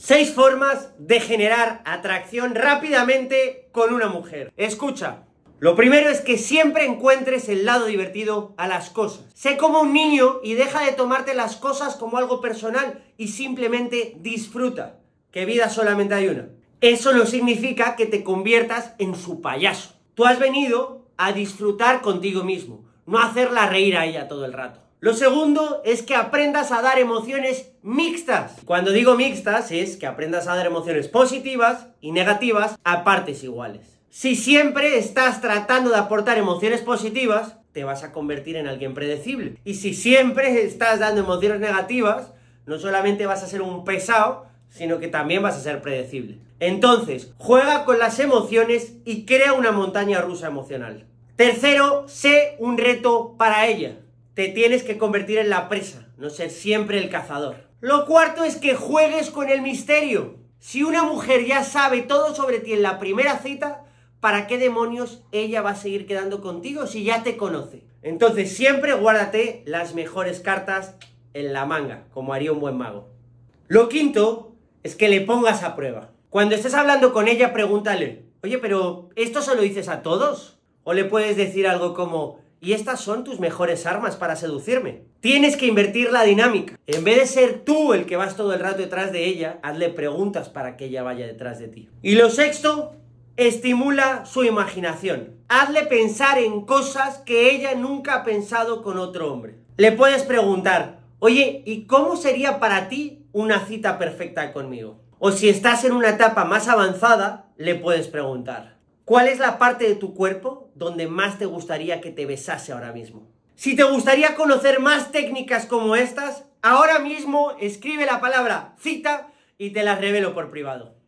6 formas de generar atracción rápidamente con una mujer. Escucha. Lo primero es que siempre encuentres el lado divertido a las cosas. Sé como un niño y deja de tomarte las cosas como algo personal y simplemente disfruta, que vida solamente hay una. Eso no significa que te conviertas en su payaso. Tú has venido a disfrutar contigo mismo, no a hacerla reír a ella todo el rato. Lo segundo es que aprendas a dar emociones mixtas. Cuando digo mixtas es que aprendas a dar emociones positivas y negativas a partes iguales. Si siempre estás tratando de aportar emociones positivas, te vas a convertir en alguien predecible. Y si siempre estás dando emociones negativas, no solamente vas a ser un pesado, sino que también vas a ser predecible. Entonces, juega con las emociones y crea una montaña rusa emocional. Tercero, sé un reto para ella. Te tienes que convertir en la presa, no ser siempre el cazador. Lo cuarto es que juegues con el misterio. Si una mujer ya sabe todo sobre ti en la primera cita, ¿para qué demonios ella va a seguir quedando contigo si ya te conoce? Entonces siempre guárdate las mejores cartas en la manga, como haría un buen mago. Lo quinto es que le pongas a prueba. Cuando estés hablando con ella, pregúntale, oye, pero ¿esto se lo dices a todos? O le puedes decir algo como, ¿y estas son tus mejores armas para seducirme? Tienes que invertir la dinámica. En vez de ser tú el que vas todo el rato detrás de ella, hazle preguntas para que ella vaya detrás de ti. Y lo sexto, estimula su imaginación. Hazle pensar en cosas que ella nunca ha pensado con otro hombre. Le puedes preguntar, oye, ¿y cómo sería para ti una cita perfecta conmigo? O si estás en una etapa más avanzada, le puedes preguntar, ¿cuál es la parte de tu cuerpo donde más te gustaría que te besase ahora mismo? Si te gustaría conocer más técnicas como estas, ahora mismo escribe la palabra cita y te las revelo por privado.